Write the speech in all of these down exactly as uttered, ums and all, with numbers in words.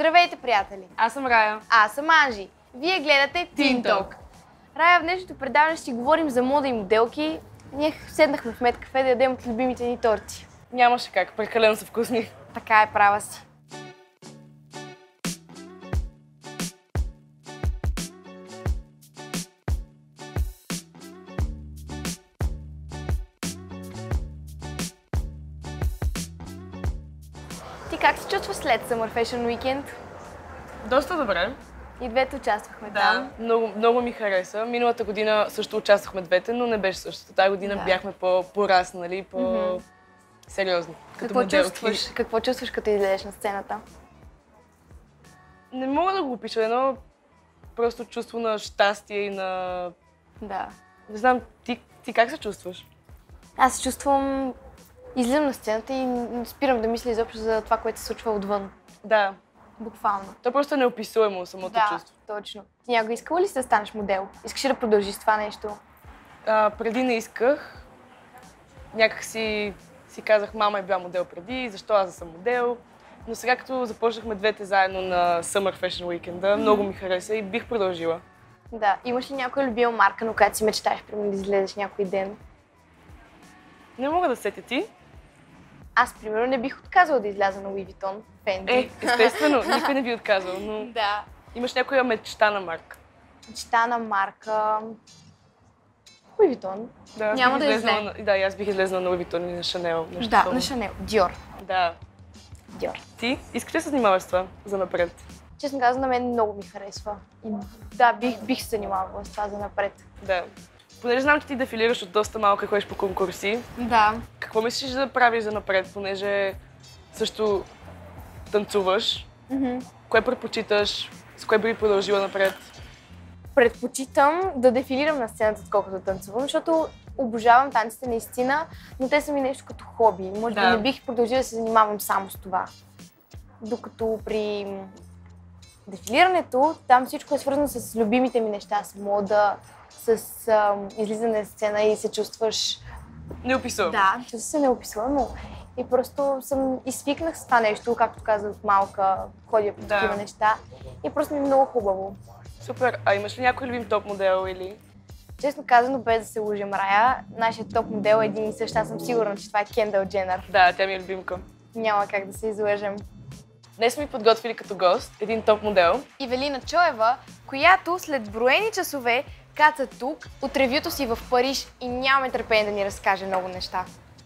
Здравейте, приятели! Аз съм Рая. Аз съм Анжи. Вие гледате Teen Talk. Рая, в днешното предаване ще си говорим за мода и моделки. Ние седнахме в Медкафе да ядем от любимите ни торти. Нямаше как, прекалено са вкусни. Така е, права си. Ти как се чувстваш след Summer Fashion Weekend? Доста добре. И двете участвахме Да, там. много, много ми хареса. Миналата година също участвахме двете, но не беше същото. Тази година Да. бяхме по-пораснали, по-сериозни. Какво моделки. чувстваш? Какво чувстваш, като излезеш на сцената? Не мога да го опиша, едно просто чувство на щастие и на... Да. Не знам, ти, ти как се чувстваш? Аз се чувствам... Излизам на сцената и не спирам да мисля изобщо за това, което се случва отвън. Да. Буквално. То просто е неописуемо самото Да, чувство. точно. Ти някога искала ли си да станеш модел? Искаш ли да продължиш това нещо? А, преди не исках. Някак си, си казах, мама е била модел преди, защо аз да съм модел. Но сега, като започнахме двете заедно на Summer Fashion Weekend, mm-hmm. много ми хареса и бих продължила. Да. Имаш ли някоя любима марка, на която си мечтаеш, примерно да излезеш някой ден? Не мога да сетя ти. Аз, примерно, не бих отказала да изляза на Луи Витон, Фенди. Е, естествено, никой не би отказал, но Да. имаш някоя мечта на марка. Мечта на марка... Луи Витон. Да, Няма бих да излезнала излезе. на- Да, и аз бих излезнала на Луи Витон и на Шанел. нещо Да, такова. на Шанел. Диор. Да. Диор. Ти искаш ли да се занимаваш с това за напред? Честно казвам, на мен много ми харесва. И да, бих, бих се занимавала с това за напред. Да. Понеже знам, че ти дефилираш от доста малко и ходиш по конкурси, Да. какво мислиш да правиш за напред, понеже също танцуваш? Mm-hmm. Кое предпочиташ? С кое би продължила напред? Предпочитам да дефилирам на сцената, отколкото да танцувам, защото обожавам танците наистина, но те са ми нещо като хоби. Може би Да. не бих продължила да се занимавам само с това. Докато при дефилирането, там всичко е свързано с любимите ми неща, с мода, с ам, излизане на сцена и се чувстваш... Не описвам. Да, чувствам се неописуемо. И просто съм изсвикнах с това нещо, както казах, от малка, ходя по Да. такива неща. И просто ми е много хубаво. Супер. А имаш ли някой любим топ модел или? Честно казано, без да се лъжем, Рая, нашият топ модел е един и същ. Аз съм сигурна, че това е Кендъл Дженър. Да, тя ми е любимка. Няма как да се излъжем. Днес сме подготвили като гост един топ модел. Ивелина Чоева, която след броени часове каца тук от ревюто си в Париж и нямаме търпение да ни разкаже много неща.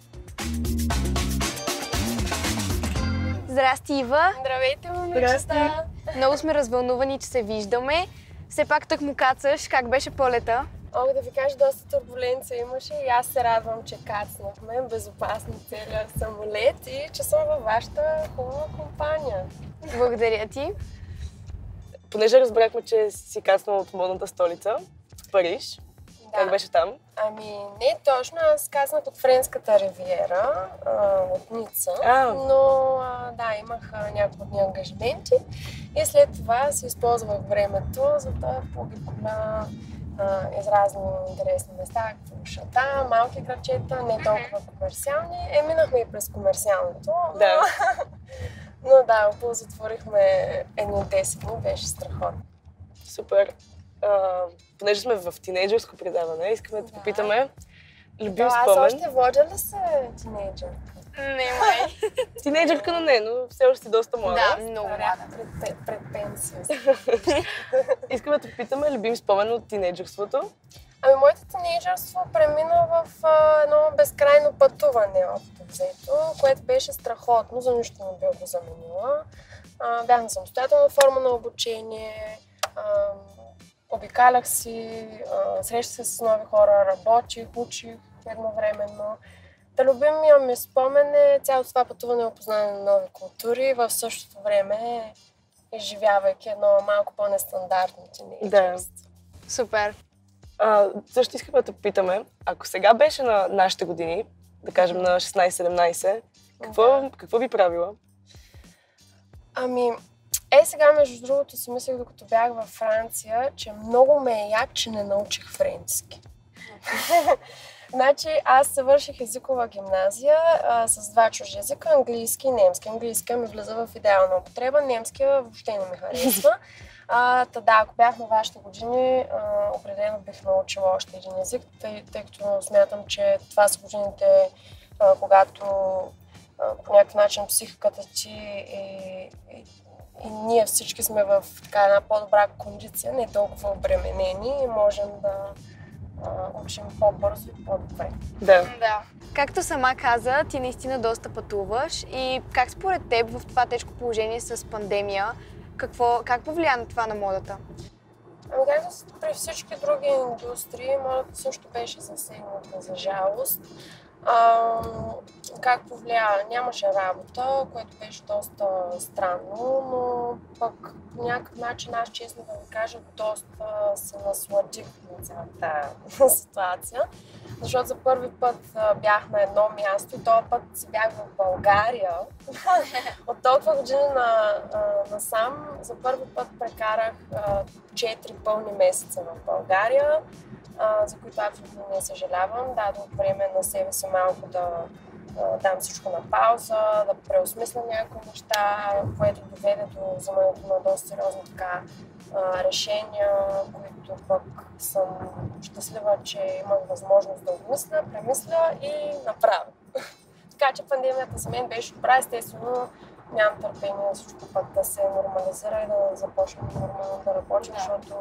Здрасти, Ива! Здравейте, момичета! Много сме развълнувани, че се виждаме. Все пак тък му кацаш. Как беше полета? Мога да ви кажа, доста турбуленция имаше и аз се радвам, че кацнахме безопасно целия самолет и че съм във вашата хубава компания. Благодаря ти. Понеже разбрахме, че си кацнала от модната столица, Париж. Да. Как беше там? Ами не точно, аз казнах от Френската ривиера, а, от Ница, А. но а, да, имах а, няколко ангажименти и след това се използвах времето, за да пообиколя из разни интересни места, като Шата, малки градчета, не толкова комерциални. Е, минахме и през комерциалното, но, Да. но да, оползотворихме едно десет дни, беше страхотно. Супер. А, понеже сме в тинейджърско предаване, искаме да те Да. попитаме любим Да, аз спомен. още водя ли се тинейджър? Не, май. Тинейджърка, но не, но все още си доста млада. Да, много млада. Бях пред, пред, пред пенсия. Искаме да те попитаме любим спомен от тинейджърството. Ами, моето тинейджърство премина в а, едно безкрайно пътуване, общо взето, което беше страхотно, за нищо не бях го заменила. А, бях на самостоятелна форма на обучение, а, обикалях си, а, срещах се с нови хора, работих, учих едновременно. Та любимия ми спомен е цялото това пътуване и опознаване на нови култури, в същото време изживявайки едно малко по-нестандартно тинейджърство. Супер. А, също искаме да те попитаме, ако сега беше на нашите години, да кажем на шестнайсет-седемнайсет, какво, какво би правила? Ами, е сега между другото си мислех, докато бях във Франция, че много ме е як, че не научих френски. Значи аз завърших езикова гимназия а, с два чужди езика, английски и немски. Английския ми влиза в идеална употреба, немския въобще не ми харесва. А, та да, ако бях на вашите години, а, определено бих научила още един език, тъй, тъй като смятам, че това са годините, а, когато а, по някакъв начин психиката ти и, и, и ние всички сме в така една по-добра кондиция, не толкова обременени и можем да а, учим по-бързо и по-добре. Да. Да. Както сама каза, ти наистина доста пътуваш и как според теб в това тежко положение с пандемия, какво, как повлия на това на модата? Ами както при всички други индустрии, модата също беше засегната, за жалост. А, как повлия? Нямаше работа, което беше доста странно, но пък по някакъв начин аз, честно да ви кажа, доста се насладих на цялата ситуация. Защото за първи път а, бях на едно място и този път си бях в България. От толкова години на, а, насам за първи път прекарах четири пълни месеца в България, а, за които абсолютно не съжалявам. Дадох време на себе си малко да а, дам всичко на пауза, да преосмисля някои неща, което доведе до вземането на доста сериозни така а, решения, които пък съм щастлива, че имах възможност да обмисля, премисля и направя. Така че пандемията за мен беше добра, естествено нямам търпение всичко пък да се нормализира и да започнем нормално да работим, защото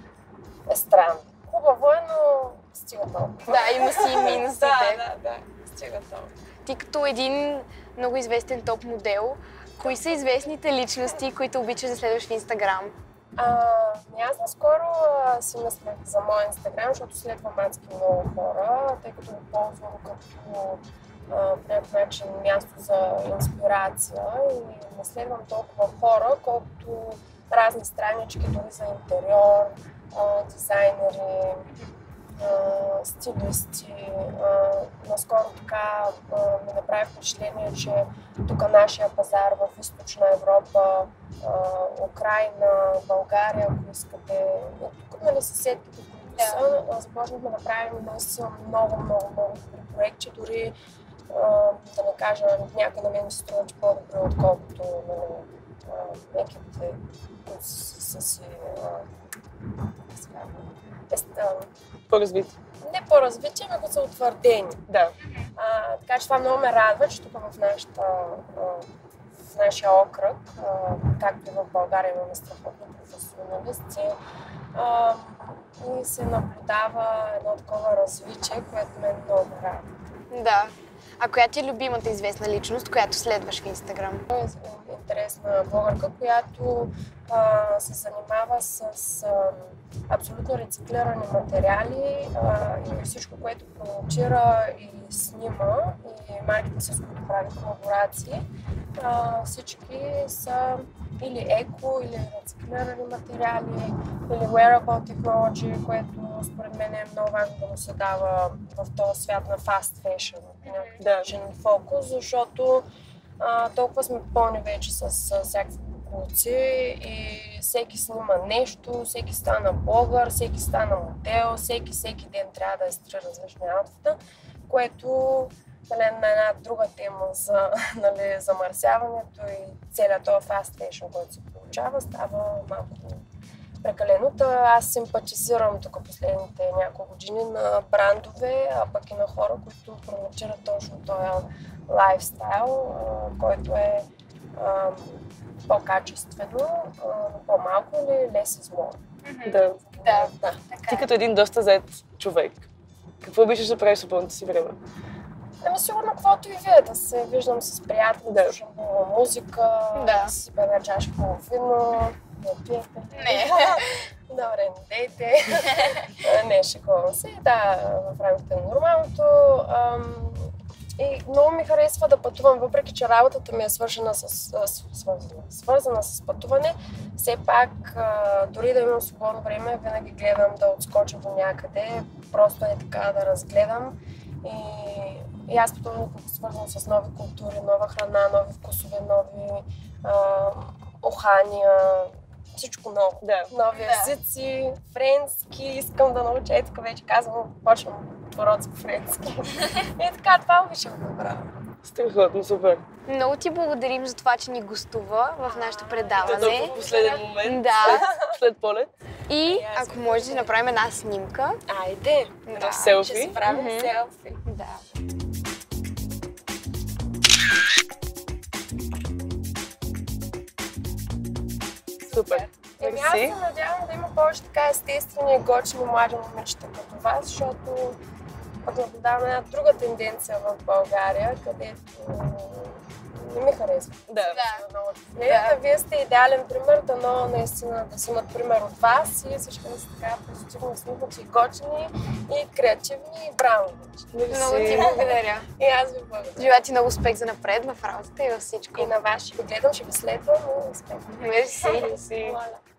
е странно. Хубаво е, но стига толкова. Да, има си и минусите. Да, да, да, стига толкова. Ти като един много известен топ модел, кои са известните личности, които обичаш да следваш в Инстаграм? А, аз наскоро а, си мислех за моя Инстаграм, защото следвам адски много хора, тъй като го ползвам като а, по някакъв начин място за инспирация и не следвам толкова хора, колкото разни странички, дори за интериор, а, дизайнери, а, стилисти. А, наскоро така а, ми направи впечатление, че тук нашия пазар в Източна Европа, а, Украйна, България, ако искате, тук нали съседките, които са, а, започнахме да правим наистина много, много, много добри проекти, дори а, да не кажа, някой на мен ми се струва, че по-добре, отколкото нали, екипите, които са си По-развити. Не по-развити, ами които са утвърдени. Да. А, така че това много ме радва, че тук в, нашата, в нашия окръг, а, както и в България имаме страхотни професионалисти, а, и се наблюдава едно такова развитие, което мен много ме радва. Да. А коя ти е любимата известна личност, която следваш в Инстаграм? Е интересна българка, която а, се занимава с а, абсолютно рециклирани материали а, и всичко, което промотира и снима и марките, с които прави колаборации. А, всички са или еко, или рециклирани материали, или wearable technology, което според мен е много важно да му се дава в този свят на fast fashion, някакъв да. фокус, защото а, толкова сме пълни вече с, с всякакви покупци и всеки снима нещо, всеки стана блогър, всеки стана модел, всеки всеки ден трябва да изтри различни аутфита, което нали, на една друга тема за нали, замърсяването и целият този fast fashion, който се получава, става малко прекалено. Аз симпатизирам тук последните няколко години на брандове, а пък и на хора, които промотират точно този лайфстайл, който е а, по-качествено, а, по-малко или less is more. Mm-hmm. Да. Да. да. Ти като един доста зает човек, какво обичаш да правиш свободното си време? Ами сигурно каквото и вие, да се виждам с приятели, да слушам музика, да да си бе чаша вино, не пиете. Не. Добре, не дейте. Не, шегувам се. Да, в рамките на нормалното. И много ми харесва да пътувам, въпреки че работата ми е свършена с, свързана, свързана с пътуване. Все пак, дори да имам свободно време, винаги гледам да отскоча до някъде. Просто е така да разгледам. И, и аз пътувам свързано с нови култури, нова храна, нови вкусове, нови а, ухания. Всичко ново. Да. Нови езици, френски, искам да науча, ето вече казвам, почвам по-роцко френски. И така, това обичам да правя. Страхотно, супер. Много ти благодарим за това, че ни гостува в нашето Да, предаване. толкова в последен момент. Да. След полет. И ако може да направим една снимка. Айде! Да. Селфи. Ще си правим Мгм. селфи. Да. Супер. Еми аз се Мерси. надявам да има повече така естествени и готини млади момичета като вас, защото пък наблюдавам една друга тенденция в България, където не ми харесва. Да. Да. Да. Вие сте идеален пример, дано наистина да си имат пример от вас и всички да са така позитивно усмихнати и готини и креативни и браво! Много ти благодаря. И аз ви благодаря. Желая ти много успех за напред в работата и във всичко. И на вас ще ви гледам, ще ви следвам и успех. Мерси. Мерси. Моля.